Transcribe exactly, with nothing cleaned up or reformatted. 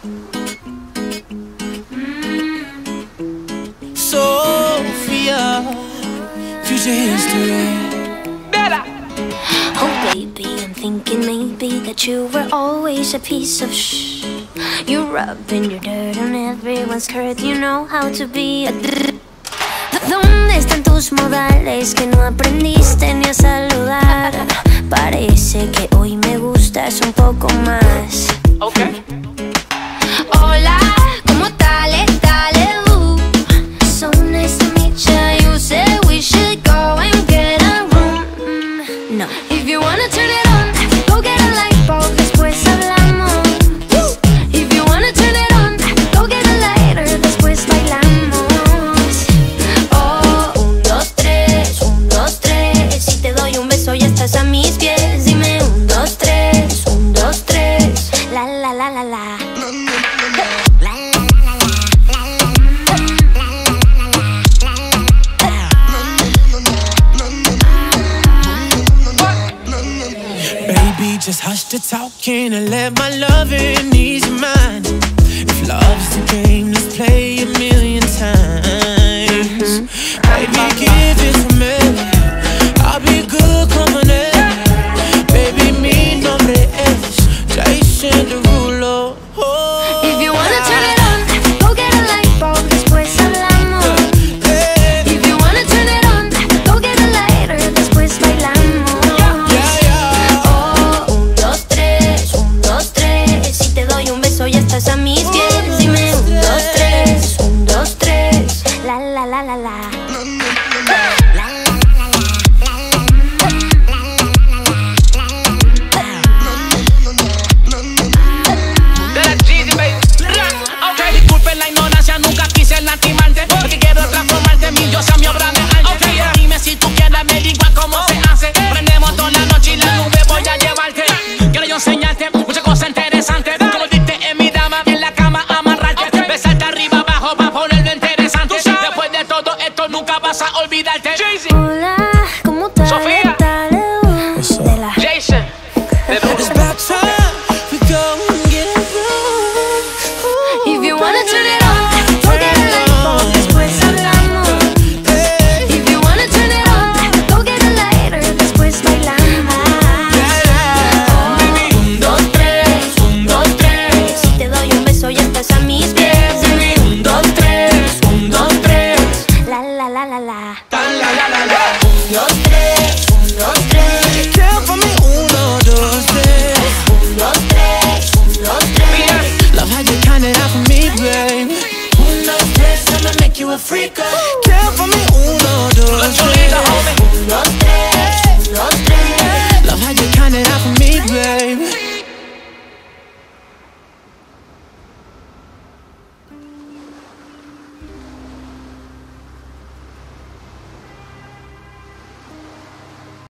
Sofia, future history. Better. Oh baby, I'm thinking maybe that you were always a piece of shh. You're rubbing your dirt on everyone's skirt. You know how to be a d. ¿Dónde están tus modales que no aprendiste ni a saludar? Parece que hoy me gustas un poco más. Okay. Hola, ¿cómo tal? Allez-vous. So nice to meet you. You said we should go and get a room. Mm, no. If you wanna turn it on, go get a lightbulb, después hablamos. If you wanna turn it on, go get a lighter, después bailamos. Oh, un, dos, tres, un, dos, tres. Si te doy un beso ya estás a mis pies. Dime un, dos, tres, un, dos, tres. La la la la la. Baby, just hush the talking and let my lovin' ease your mind. If love's the game, let's play a million times. Baby, give it to me. I'll be good, come on in. Baby, mi nombre es Derulo. Oh, if you wanna turn it on, go get a lightbulb, después hablamos. If you wanna turn it on, go get a lighter, después bailamos. yeah, yeah. Oh, un, dos, tres, un, dos, tres. Si te doy un beso ya estás a mis pies. Dime un, dos, tres, un, dos, tres. La la la la la. Disculpen la ignorancia, nunca quise lastimarte, porque quiero transformarte mi diosa, mi obra de arte. Okay, yeah. Dime si tú quieres averiguar cómo se hace. Prendemos toda la noche y la nube voy a llevarte. Quiero yo enseñarte muchas cosas interesantes. Como diste en mi dama, en la cama amarrarte. Okay. Besarte arriba, abajo, pa' ponerlo interesante. Después de todo esto nunca vas a olvidarte. Hola, ¿cómo tal? Sofia. De la Jason. It's about time we go and get a room. If you wanna turn it on, go get a lightbulb, después hablamos. If you wanna turn it on, go get a lighter, después bailamos. Oh, un, dos, tres, un, dos, tres. Si te doy un beso ya estás a mis pies. Dime un, dos, tres, un, dos, tres. La la la la la. Un, dos, tres, un, dos, tres. Count for me, uno, dos, tres. Un, dos, tres, un, dos, tres. Love how you count it out for me, babe. Un, dos, tres, I'ma make you a freak.